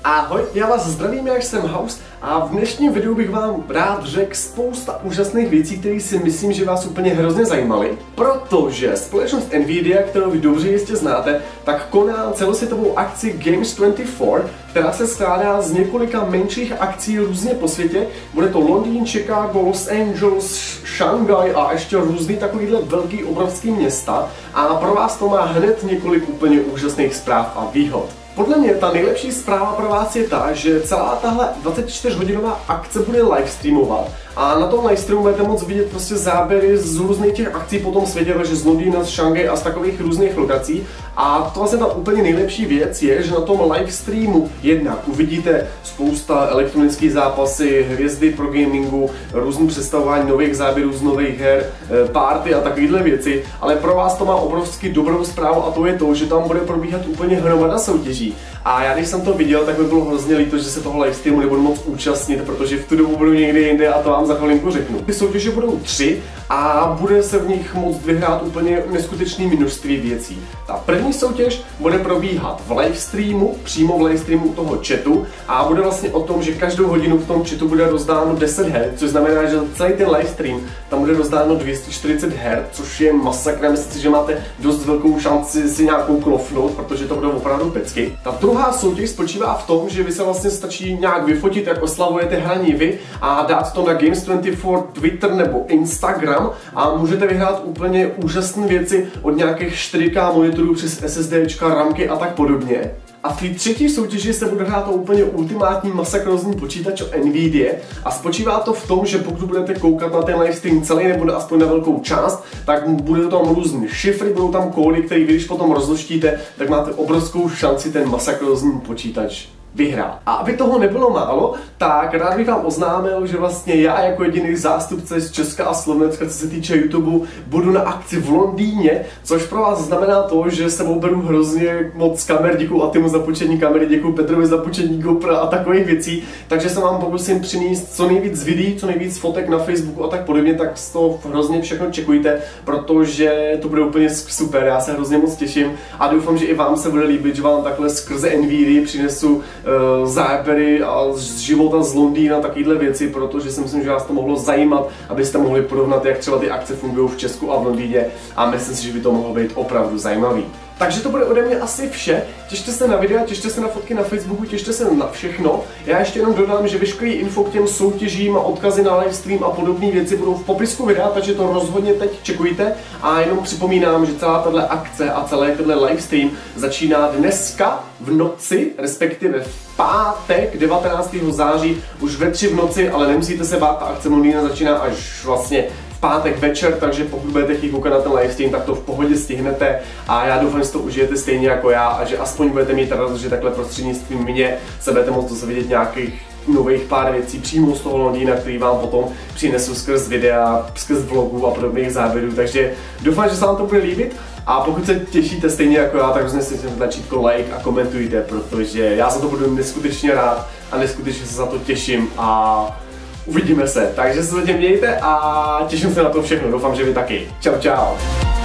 Ahoj, já vás zdravím, já jsem House a v dnešním videu bych vám rád řekl spousta úžasných věcí, které si myslím, že vás úplně hrozně zajímaly, protože společnost Nvidia, kterou vy dobře jistě znáte, tak koná celosvětovou akci Games 24, která se skládá z několika menších akcí různě po světě. Bude to Londýn, Chicago, Los Angeles, Šanghaj a ještě různý takovýhle velký obrovský města a pro vás to má hned několik úplně úžasných zpráv a výhod. Podle mě ta nejlepší zpráva pro vás je ta, že celá tahle 24hodinová akce bude livestreamovat a na tom livestreamu budete moct vidět prostě záběry z různých těch akcí po tom světě, takže z Londýna, z Šanghaje a z takových různých lokací. A to vlastně ta úplně nejlepší věc je, že na tom livestreamu jednak uvidíte spousta elektronických zápasy, hvězdy pro gamingu, různý představování nových záběrů z nových her, party a takovéhle věci, ale pro vás to má obrovsky dobrou zprávu a to je to, že tam bude probíhat úplně hromada soutěží. A já když jsem to viděl, tak mi bylo hrozně líto, že se toho livestreamu nebudu moc účastnit, protože v tu dobu budu někde jinde a to vám za chvilinku řeknu. Ty soutěže budou 3 a bude se v nich moct vyhrát úplně neskutečné množství věcí. Ta první soutěž bude probíhat v livestreamu, přímo v livestreamu toho chatu a bude vlastně o tom, že každou hodinu v tom chatu bude rozdáno 10 her, což znamená, že celý ten livestream tam bude rozdáno 240 her, což je masakra, myslím si, že máte dost velkou šanci si nějakou klofnout, protože to budou opravdu pecky. Ta druhá soutěž spočívá v tom, že vy se vlastně stačí nějak vyfotit, jak oslavujete hraní vy a dát to na Games24 Twitter nebo Instagram a můžete vyhrát úplně úžasné věci od nějakých 4K monitorů přes SSDčka, ramky a tak podobně. A v té třetí soutěži se bude hrát o úplně ultimátní masakrózní počítač o Nvidia a spočívá to v tom, že pokud budete koukat na ten livestream celý nebo aspoň na velkou část, tak bude tam různé šifry, budou tam kódy, které vy když potom rozložíte, tak máte obrovskou šanci ten masakrózní počítač vyhrát. A aby toho nebylo málo, tak rád bych vám oznámil, že vlastně já jako jediný zástupce z Česka a Slovenska, co se týče YouTube, budu na akci v Londýně, což pro vás znamená to, že s sebou beru hrozně moc kamer, děkuju Atimu za půjčení kamery, děkuju Petrovi za půjčení GoPro a takových věcí, takže se vám pokusím přinést co nejvíc videí, co nejvíc fotek na Facebooku a tak podobně, tak to hrozně všechno čekujte, protože to bude úplně super, já se hrozně moc těším a doufám, že i vám se bude líbit, že vám takhle skrze Nvidia přinesu záběry a z života z Londýna, takovéhle věci, protože si myslím, že vás to mohlo zajímat, abyste mohli porovnat, jak třeba ty akce fungují v Česku a v Londýně a myslím si, že by to mohlo být opravdu zajímavý. Takže to bude ode mě asi vše. Těšte se na videa, těšte se na fotky na Facebooku, těšte se na všechno. Já ještě jenom dodám, že veškerý info k těm soutěžím a odkazy na livestream a podobné věci budou v popisku videa, takže to rozhodně teď čekujte. A jenom připomínám, že celá tato akce a celý tenhle livestream začíná dneska v noci, respektive v pátek 19. září už ve 3 v noci, ale nemusíte se bát, ta akce Londýna začíná až vlastně pátek večer, takže pokud budete chtít koukat na ten livestream, tak to v pohodě stihnete a já doufám, že to užijete stejně jako já a že aspoň budete mít radost, že takhle prostřednictvím mě se budete moct dozvědět nějakých nových pár věcí přímo z toho Londýna, který vám potom přinesu skrz videa, skrz vlogů a podobných záběrů, takže doufám, že se vám to bude líbit a pokud se těšíte stejně jako já, tak hrozně si tlačítko like a komentujte, protože já za to budu neskutečně rád a neskutečně se za to těším a uvidíme se, takže se zatím mějte a těším se na to všechno, doufám, že vy taky. Čau, čau.